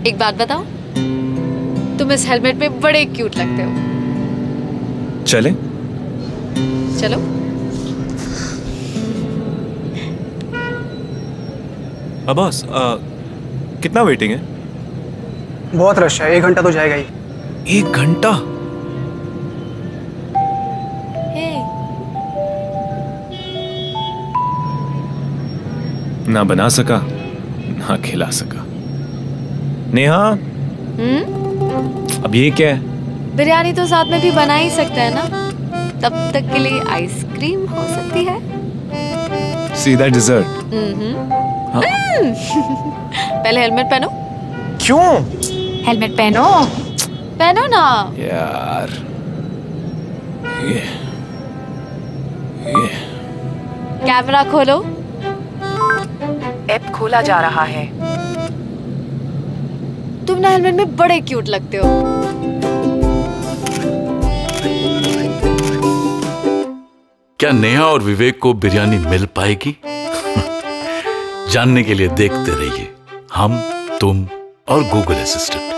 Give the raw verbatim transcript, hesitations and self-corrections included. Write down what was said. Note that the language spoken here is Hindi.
एक बात बताओ, तुम इस हेलमेट में बड़े क्यूट लगते हो। चले? चलो। अब्बास, कितना वेटिंग है? बहुत रश है, एक घंटा तो जाएगा ही। एक घंटा? ना बना सका ना खिला सका। नेहा, हम्म? अब ये क्या है? बिरयानी तो साथ में भी बना ही सकते हैं ना, तब तक के लिए आइसक्रीम हो सकती है। सीधा डिजर्ट? हाँ? पहले हेलमेट पहनो। क्यों? हेलमेट पहनो, पहनो ना यार। ये, ये। कैमरा खोलो। ऐप खोला जा रहा है। तुम ना हेलमेट में बड़े क्यूट लगते हो। क्या नेहा और विवेक को बिरयानी मिल पाएगी? जानने के लिए देखते रहिए हम, तुम और गूगल असिस्टेंट।